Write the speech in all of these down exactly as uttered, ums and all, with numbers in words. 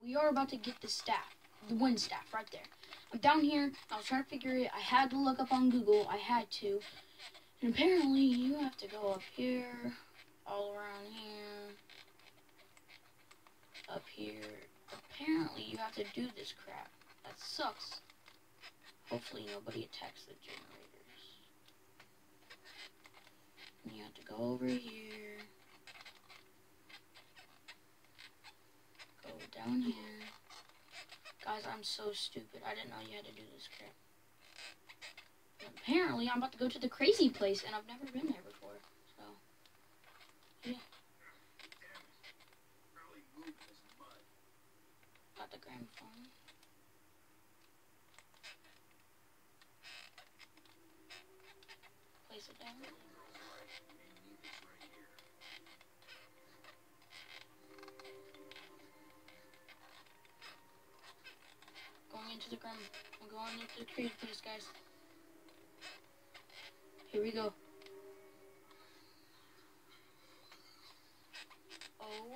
We are about to get the staff, the wind staff, right there. I'm down here. I was trying to figure it. I had to look up on Google. I had to. And apparently, you have to go up here, all around here, up here. Apparently, you have to do this crap. That sucks. Hopefully, nobody attacks the generators. And you have to go over here. Go down here. Guys, I'm so stupid. I didn't know you had to do this crap. And apparently, I'm about to go to the crazy place, and I've never been there before. So, yeah. Got the gramophone. Place it down. Going into the gram. I'm going into the crazy place, guys. Here we go. Oh.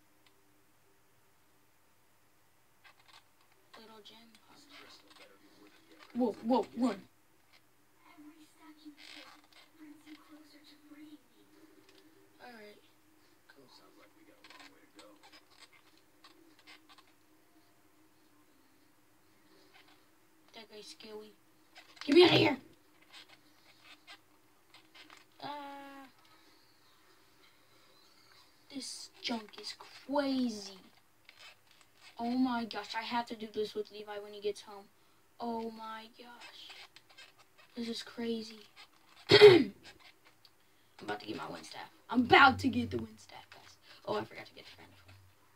Little gem. Whoa, whoa, run. Alright. Cool. Sounds like we got a long way to go. That guy's scary. Get me out of here! Uh, this junk is crazy. Oh my gosh, I have to do this with Levi when he gets home. Oh my gosh. This is crazy. I'm about to get my wind staff. I'm about to get the wind staff, guys. Oh, I forgot to get the gramophone.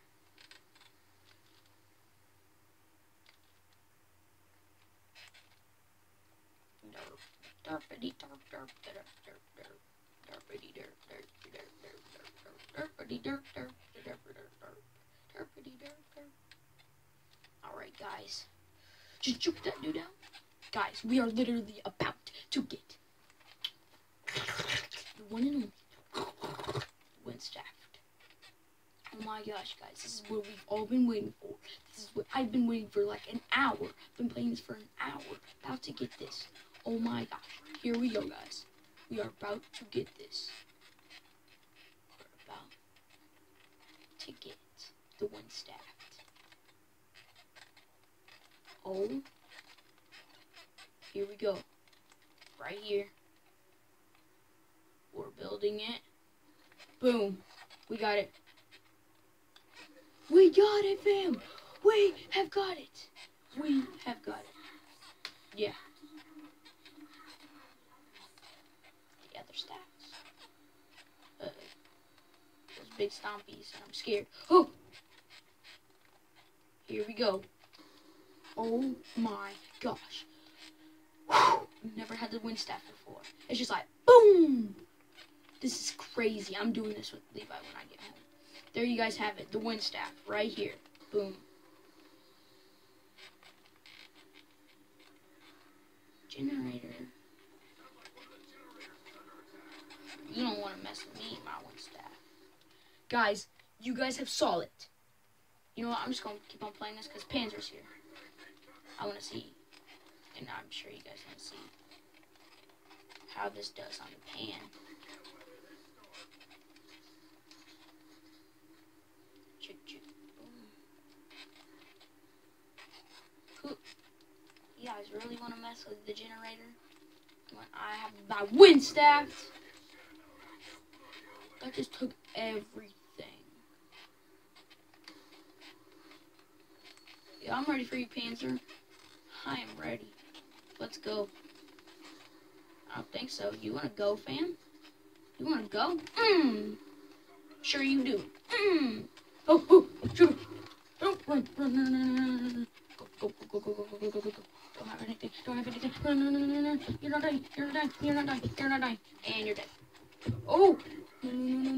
Derpity derp derp derp derp derp derpity derp derp derp derp derp derpity derp derp derp derp derpity derp derp. Alright, guys. Just juke that dude down. Guys, we are literally about to get the one and only wind staff. Oh my gosh, guys, this is what we've all been waiting for. This is what I've been waiting for like an hour. I've been playing this for an hour. About to get this. Oh my gosh. Here we go, guys. We are about to get this. We're about to get the wind staff. Oh. Here we go. Right here. We're building it. Boom. We got it. We got it, fam. We have got it. We have got it. Yeah. The other stacks. Uh, those big stompies. I'm scared. Oh. Here we go. Oh my gosh. Whew. Never had the wind staff before. It's just like, boom. This is crazy. I'm doing this with Levi when I get home. There you guys have it. The wind staff right here. Boom. Generator. You don't want to mess with me, my wind staff. Guys, you guys have saw it. You know what? I'm just going to keep on playing this because Panzer's here. I want to see. And I'm sure you guys want to see how this does on the pan. Choo choo. Boom. You guys really want to mess with the generator? When I have my wind staff. That just took everything. Yeah, I'm ready for you, Panzer. I am ready. Let's go. I don't think so. You want to go, fam? You want to go? Mmm. Sure you do. Mmm. Oh, oh, sure. Oh, run, run, run, run, run, run. Go, go, go, go, go, go, go, go, go, go. Don't have anything. Don't have anything. Run, run, run, run, run. You're not dying. You're not dying. You're not dying. You're not dying. And you're dead. Oh. No, no, no,